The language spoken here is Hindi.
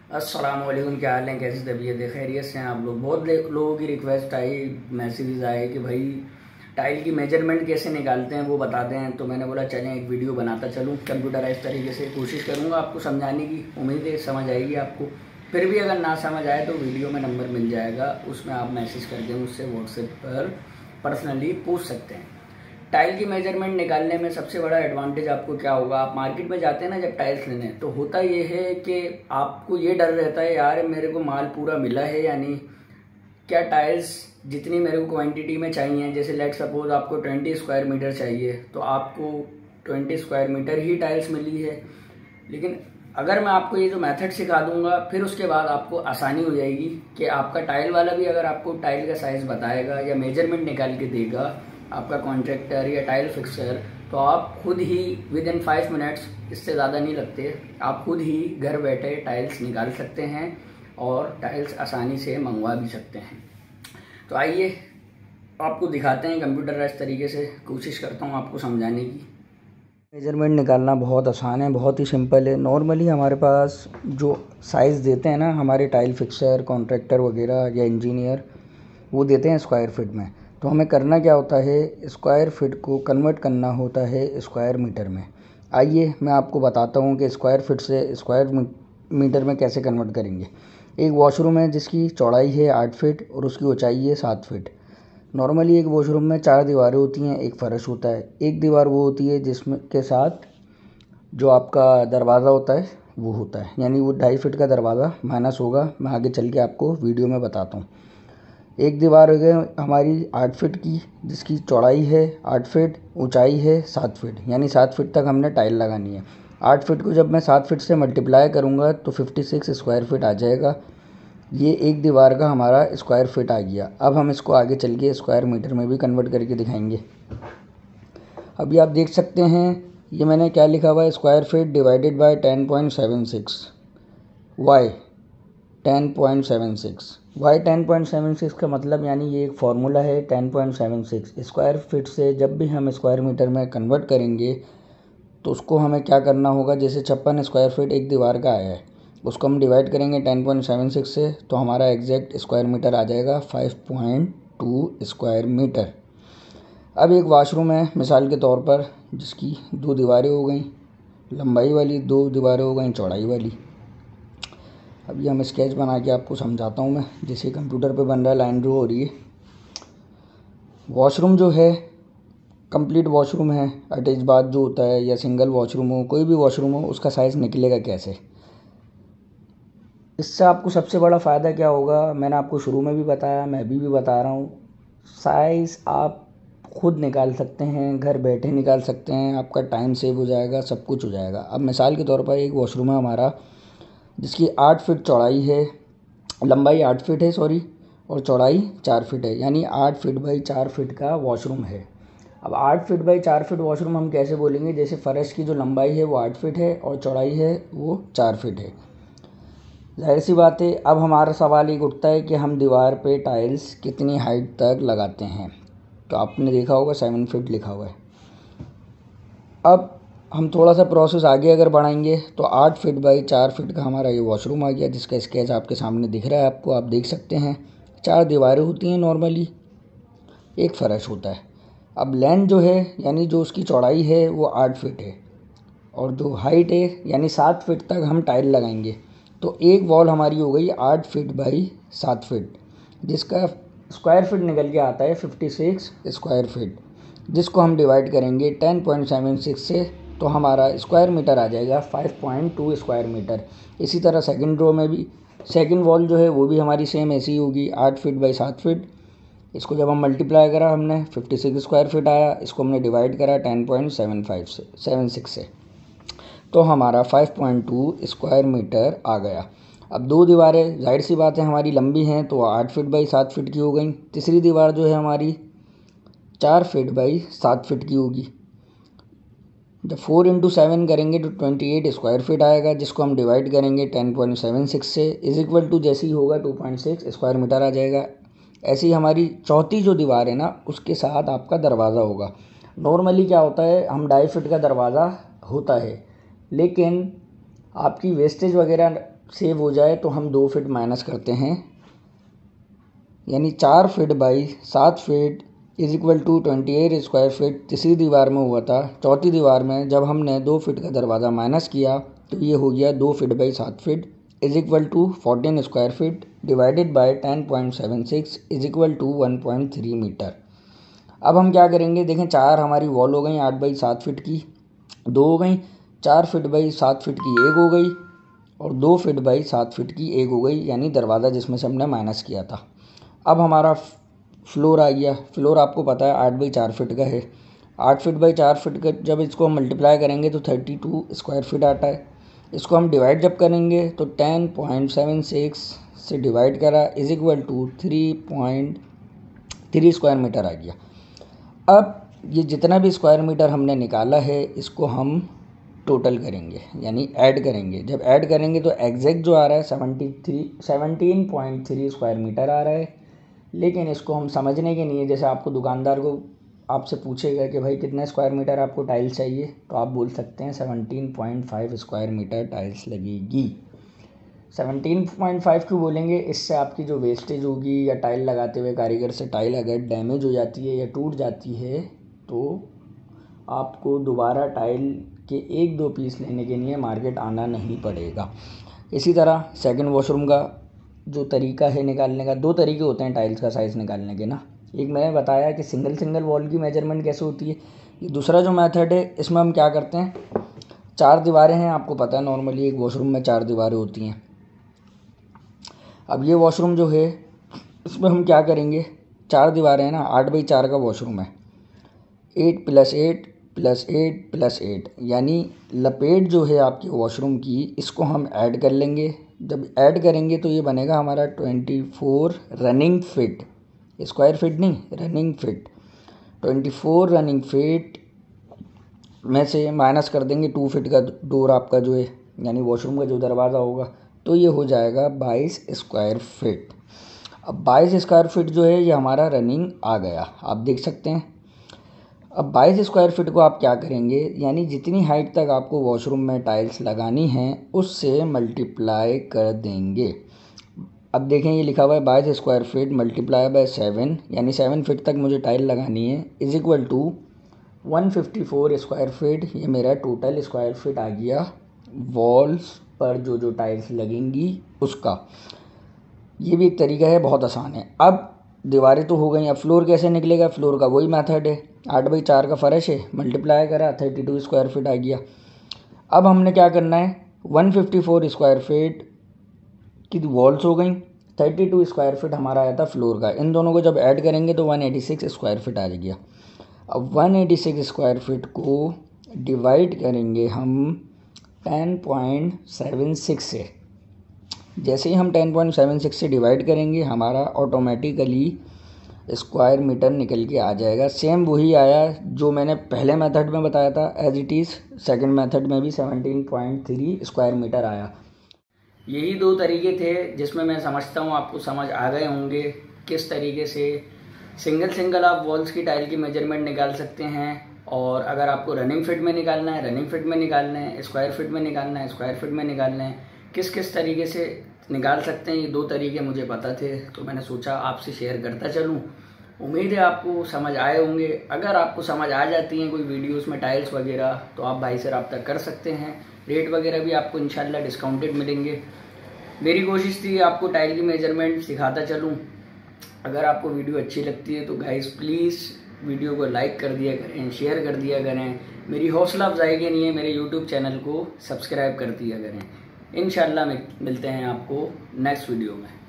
अस्सलाम वालेकुम, क्या हाल है, कैसी तबीयत है, खैरियत से हैं आप लोग। बहुत लोगों की रिक्वेस्ट आई, मैसेजेस आए कि भाई टाइल की मेजरमेंट कैसे निकालते हैं वो बताते हैं। तो मैंने बोला चलें एक वीडियो बनाता चलूँ कंप्यूटराइज तरीके से। कोशिश करूँगा आपको समझाने की, उम्मीद है समझ आएगी आपको। फिर भी अगर ना समझ आए तो वीडियो में नंबर मिल जाएगा, उसमें आप मैसेज करके मुझसे व्हाट्सएप पर पर्सनली पूछ सकते हैं। टाइल की मेजरमेंट निकालने में सबसे बड़ा एडवांटेज आपको क्या होगा, आप मार्केट में जाते हैं ना जब टाइल्स लेने, तो होता ये है कि आपको ये डर रहता है यार मेरे को माल पूरा मिला है या नहीं, क्या टाइल्स जितनी मेरे को क्वांटिटी में चाहिए, जैसे लेट सपोज आपको 20 स्क्वायर मीटर चाहिए तो आपको 20 स्क्वायर मीटर ही टाइल्स मिली है। लेकिन अगर मैं आपको ये जो मेथड सिखा दूंगा फिर उसके बाद आपको आसानी हो जाएगी कि आपका टाइल वाला भी अगर आपको टाइल का साइज बताएगा या मेजरमेंट निकाल के देगा, आपका कॉन्ट्रैक्टर या टाइल फिक्सर, तो आप खुद ही विद इन 5 मिनट्स, इससे ज़्यादा नहीं लगते, आप खुद ही घर बैठे टाइल्स निकाल सकते हैं और टाइल्स आसानी से मंगवा भी सकते हैं। तो आइए आपको दिखाते हैं कंप्यूटराइज तरीके से, कोशिश करता हूँ आपको समझाने की। मेजरमेंट निकालना बहुत आसान है, बहुत ही सिंपल है। नॉर्मली हमारे पास जो साइज़ देते हैं ना हमारे टाइल फिक्सर, कॉन्ट्रैक्टर वगैरह या इंजीनियर, वो देते हैं स्क्वायर फीट में। तो हमें करना क्या होता है, स्क्वायर फीट को कन्वर्ट करना होता है स्क्वायर मीटर में। आइए मैं आपको बताता हूँ कि स्क्वायर फीट से स्क्वायर मीटर में कैसे कन्वर्ट करेंगे। एक वॉशरूम है जिसकी चौड़ाई है 8 फीट और उसकी ऊंचाई है 7 फीट। नॉर्मली एक वॉशरूम में 4 दीवारें होती हैं, एक फ़र्श होता है। एक दीवार वो होती है जिसमें के साथ जो आपका दरवाज़ा होता है वो होता है, यानी वो 2.5 फीट का दरवाज़ा माइनस होगा। मैं आगे चल के आपको वीडियो में बताता हूँ। एक दीवार हो गई हमारी 8 फीट की, जिसकी चौड़ाई है 8 फीट, ऊंचाई है 7 फीट, यानी 7 फीट तक हमने टाइल लगानी है। 8 फीट को जब मैं 7 फीट से मल्टीप्लाई करूँगा तो 56 स्क्वायर फीट आ जाएगा। ये एक दीवार का हमारा स्क्वायर फीट आ गया। अब हम इसको आगे चल के स्क्वायर मीटर में भी कन्वर्ट करके दिखाएंगे। अभी आप देख सकते हैं ये मैंने क्या लिखा हुआ है, square feet divided by 10.76, y 10.76। Y 10.76 का मतलब यानी ये एक फार्मूला है 10.76। स्क्वायर फीट से जब भी हम स्क्वायर मीटर में कन्वर्ट करेंगे तो उसको हमें क्या करना होगा, जैसे 56 स्क्वायर फीट एक दीवार का आया है, उसको हम डिवाइड करेंगे 10.76 से, तो हमारा एग्जैक्ट स्क्वायर मीटर आ जाएगा 5.2 स्क्वायर मीटर। अब एक वाशरूम है मिसाल के तौर पर, जिसकी 2 दीवारें हो गई लंबाई वाली, 2 दीवारें हो गई चौड़ाई वाली। अभी हम स्केच बना के आपको समझाता हूँ मैं, जैसे कंप्यूटर पे बन रहा है, लाइन ड्रो हो रही है। वॉशरूम जो है कंप्लीट वॉशरूम है, अटैच बाथ जो होता है या सिंगल वॉशरूम हो, कोई भी वॉशरूम हो, उसका साइज़ निकलेगा कैसे। इससे आपको सबसे बड़ा फ़ायदा क्या होगा, मैंने आपको शुरू में भी बताया, मैं अभी भी बता रहा हूँ, साइज़ आप खुद निकाल सकते हैं, घर बैठे निकाल सकते हैं, आपका टाइम सेव हो जाएगा, सब कुछ हो जाएगा। अब मिसाल के तौर पर एक वॉशरूम है हमारा जिसकी 8 फीट चौड़ाई है, लंबाई 8 फीट है सॉरी, और चौड़ाई 4 फीट है, यानी 8 फीट बाई 4 फीट का वॉशरूम है। अब 8 फीट बाई 4 फीट वॉशरूम हम कैसे बोलेंगे, जैसे फ़र्श की जो लंबाई है वो 8 फीट है और चौड़ाई है वो 4 फीट है। जाहिर सी बात है, अब हमारा सवाल एक उठता है कि हम दीवार पे टाइल्स कितनी हाइट तक लगाते हैं। तो आपने देखा होगा 7 फीट लिखा हुआ है। अब हम थोड़ा सा प्रोसेस आगे अगर बढ़ाएंगे तो 8 फीट बाई 4 फीट का हमारा ये वॉशरूम आ गया, जिसका स्केच आपके सामने दिख रहा है आपको, आप देख सकते हैं। 4 दीवारें होती हैं नॉर्मली, एक फ़र्श होता है। अब लेंथ जो है यानी जो उसकी चौड़ाई है वो 8 फीट है और जो हाइट है यानी 7 फीट तक हम टाइल लगाएंगे। तो एक वॉल हमारी हो गई 8 फीट बाई 7 फीट, जिसका स्क्वायर फीट निकल के आता है 56 स्क्वायर फीट, जिसको हम डिवाइड करेंगे 10.76 से, तो हमारा स्क्वायर मीटर आ जाएगा 5.2 स्क्वायर मीटर। इसी तरह सेकंड रो में भी सेकंड वॉल जो है वो भी हमारी सेम ऐसी होगी 8 फीट बाई 7 फीट। इसको जब हम मल्टीप्लाई करा हमने 56 स्क्वायर फीट आया, इसको हमने डिवाइड करा 10.75 से 76 से, तो हमारा 5.2 स्क्वायर मीटर आ गया। अब 2 दीवारें जाहिर सी बात है हमारी लंबी हैं तो 8 फीट बाई 7 फीट की हो गई। तीसरी दीवार जो है हमारी 4 फीट बाई 7 फीट की होगी। जब 4 इंटू 7 करेंगे तो 28 स्क्वायर फीट आएगा, जिसको हम डिवाइड करेंगे 10.76 से, इज इक्वल टू जैसे ही होगा 2.6 स्क्वायर मीटर आ जाएगा। ऐसी ही हमारी चौथी जो दीवार है ना उसके साथ आपका दरवाज़ा होगा। नॉर्मली क्या होता है, हम 2.5 फीट का दरवाज़ा होता है, लेकिन आपकी वेस्टेज वगैरह सेव हो जाए तो हम 2 फीट माइनस करते हैं, यानी 4 feet by 7 feet is equal to 28 square feet. तीसरी दीवार में हुआ था। चौथी दीवार में जब हमने 2 फीट का दरवाज़ा माइनस किया तो ये हो गया 2 feet by 7 feet is equal to 14 square feet divided by 10.76 is equal to 1.3 metre. अब हम क्या करेंगे, देखें 4 हमारी वॉल हो गई 8 बाई 7 फीट की, 2 हो गई, 4 फीट बाई 7 फीट की 1 हो गई और 2 फीट बाई 7 फीट की 1 हो गई, यानी दरवाज़ा जिसमें से हमने माइनस किया था। अब हमारा फ्लोर आ गया। फ्लोर आपको पता है 8 बाई 4 फीट का है। 8 फीट बाई 4 फीट का जब इसको हम मल्टीप्लाई करेंगे तो 32 स्क्वायर फीट आता है। इसको हम डिवाइड जब करेंगे तो 10.76 से डिवाइड करा is equal to 3.3 square metre आ गया। अब ये जितना भी स्क्वायर मीटर हमने निकाला है इसको हम टोटल करेंगे, यानी ऐड करेंगे। जब ऐड करेंगे तो एग्जैक्ट जो आ रहा है 17.3 स्क्वायर मीटर आ रहा है। लेकिन इसको हम समझने के लिए, जैसे आपको दुकानदार को आपसे पूछेगा कि भाई कितने स्क्वायर मीटर आपको टाइल्स चाहिए, तो आप बोल सकते हैं 17.5 स्क्वायर मीटर टाइल्स लगेगी। 17.5 क्यों बोलेंगे, इससे आपकी जो वेस्टेज होगी या टाइल लगाते हुए कारीगर से टाइल अगर डैमेज हो जाती है या टूट जाती है तो आपको दोबारा टाइल के 1-2 पीस लेने के लिए मार्केट आना नहीं पड़ेगा। इसी तरह सेकंड वॉशरूम का जो तरीका है निकालने का, 2 तरीके होते हैं टाइल्स का साइज़ निकालने के ना। एक मैंने बताया कि सिंगल वॉल की मेजरमेंट कैसे होती है। ये दूसरा जो मेथड है इसमें हम क्या करते हैं, 4 दीवारें हैं, आपको पता है नॉर्मली एक वॉशरूम में 4 दीवारें होती हैं। अब ये वॉशरूम जो है इसमें हम क्या करेंगे, 4 दीवारें हैं ना, 8 बाई 4 का वॉशरूम है, 8 + 8 + 8 + 8, यानी लपेट जो है आपकी वॉशरूम की इसको हम ऐड कर लेंगे। जब ऐड करेंगे तो ये बनेगा हमारा 24 रनिंग फिट, स्क्वायर फिट नहीं, रनिंग फिट। 24 रनिंग फिट में से माइनस कर देंगे 2 फीट का डोर आपका जो है, यानी वॉशरूम का जो दरवाज़ा होगा, तो ये हो जाएगा 22 स्क्वायर फिट। अब 22 स्क्वायर फिट जो है ये हमारा रनिंग आ गया, आप देख सकते हैं। अब 22 स्क्वायर फिट को आप क्या करेंगे, यानी जितनी हाइट तक आपको वॉशरूम में टाइल्स लगानी है उससे मल्टीप्लाई कर देंगे। अब देखें ये लिखा हुआ है 22 स्क्वायर फिट मल्टीप्लाई बाय 7, यानी 7 फीट तक मुझे टाइल लगानी है, is equal to 154 square feet. ये मेरा टोटल स्क्वायर फिट आ गया वॉल्स पर जो टाइल्स लगेंगी उसका। ये भी एक तरीका है, बहुत आसान है। अब दीवारें तो हो गई, अब फ्लोर कैसे निकलेगा, फ्लोर का वही मेथड है, 8 बाई 4 का फर्श है, मल्टीप्लाई करा 32 स्क्वायर फीट आ गया। अब हमने क्या करना है, 154 स्क्वायर फीट की वॉल्स हो गई, 32 स्क्वायर फीट हमारा आया था फ्लोर का, इन दोनों को जब ऐड करेंगे तो 186 स्क्वायर फीट आ गया। अब 186 स्क्वायर फीट को डिवाइड करेंगे हम 10.76 से। जैसे ही हम 10.76 से डिवाइड करेंगे हमारा ऑटोमेटिकली स्क्वायर मीटर निकल के आ जाएगा। सेम वही आया जो मैंने पहले मेथड में बताया था, as it is second method में भी 17.3 स्क्वायर मीटर आया। यही 2 तरीके थे जिसमें मैं समझता हूँ आपको समझ आ गए होंगे किस तरीके से सिंगल आप वॉल्स की टाइल की मेजरमेंट निकाल सकते हैं। और अगर आपको रनिंग फिट में निकालना है, रनिंग फिट में निकालना है, स्क्वायर फिट में निकालना है, स्क्वायर फिट में निकालना है, किस तरीके से निकाल सकते हैं, ये 2 तरीके मुझे पता थे तो मैंने सोचा आपसे शेयर करता चलूँ। उम्मीद है आपको समझ आए होंगे। अगर आपको समझ आ जाती हैं कोई वीडियोस में टाइल्स वगैरह तो आप भाई से रब्ता कर सकते हैं। रेट वगैरह भी आपको इंशाल्लाह डिस्काउंटेड मिलेंगे। मेरी कोशिश थी आपको टाइल की मेजरमेंट सिखाता चलूँ। अगर आपको वीडियो अच्छी लगती है तो गाइस प्लीज़ वीडियो को लाइक कर दिया करें, शेयर कर दिया करें। मेरी हौसला अफजाई के लिए मेरे यूट्यूब चैनल को सब्सक्राइब कर दिया करें। इंशाल्लाह मिलते हैं आपको नेक्स्ट वीडियो में।